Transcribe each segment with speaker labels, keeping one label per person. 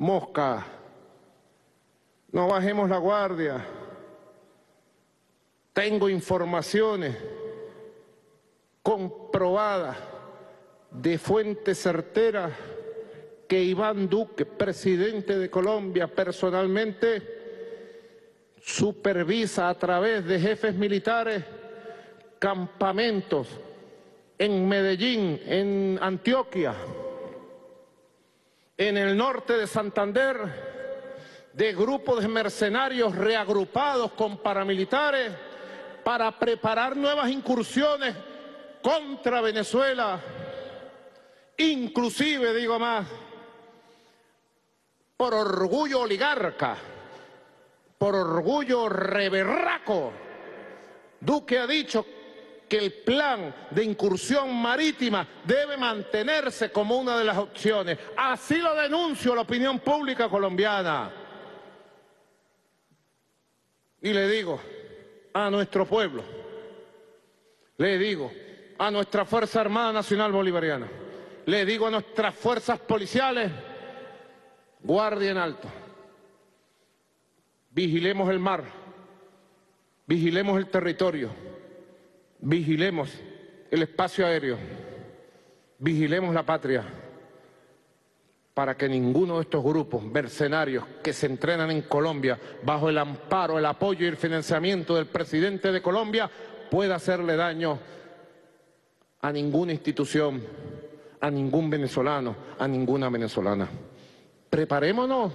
Speaker 1: Mosca, no bajemos la guardia. Tengo informaciones comprobadas de fuentes certeras que Iván Duque, presidente de Colombia, personalmente supervisa a través de jefes militares campamentos en Medellín, en Antioquia, en el norte de Santander, de grupos de mercenarios reagrupados con paramilitares para preparar nuevas incursiones contra Venezuela, inclusive, digo más, por orgullo oligarca, por orgullo reberraco. Duque ha dicho que el plan de incursión marítima debe mantenerse como una de las opciones. Así lo denunció la opinión pública colombiana. Y le digo a nuestro pueblo, le digo a nuestra Fuerza Armada Nacional Bolivariana, le digo a nuestras fuerzas policiales, guardia en alto, vigilemos el mar, vigilemos el territorio, vigilemos el espacio aéreo, vigilemos la patria, para que ninguno de estos grupos mercenarios que se entrenan en Colombia bajo el amparo, el apoyo y el financiamiento del presidente de Colombia pueda hacerle daño a ninguna institución, a ningún venezolano, a ninguna venezolana. Preparémonos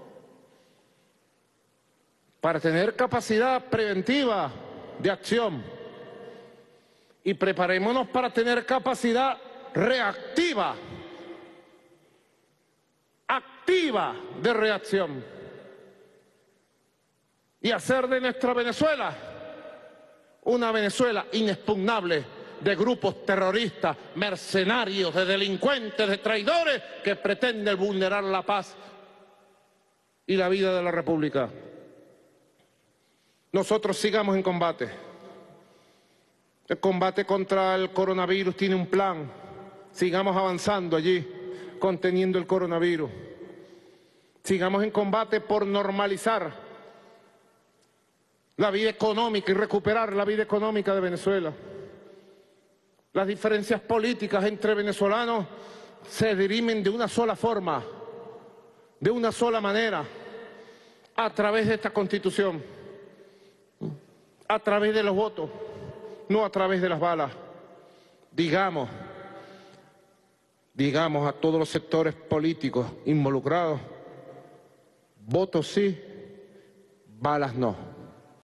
Speaker 1: para tener capacidad preventiva de acción y preparémonos para tener capacidad reactiva, activa de reacción y hacer de nuestra Venezuela una Venezuela inexpugnable de grupos terroristas, mercenarios, de delincuentes, de traidores que pretenden vulnerar la paz y la vida de la República. Nosotros sigamos en combate. El combate contra el coronavirus tiene un plan. Sigamos avanzando allí, conteniendo el coronavirus. Sigamos en combate por normalizar la vida económica y recuperar la vida económica de Venezuela. Las diferencias políticas entre venezolanos se dirimen de una sola forma, de una sola manera, a través de esta Constitución, a través de los votos, no a través de las balas. Digamos a todos los sectores políticos involucrados, votos sí, balas no.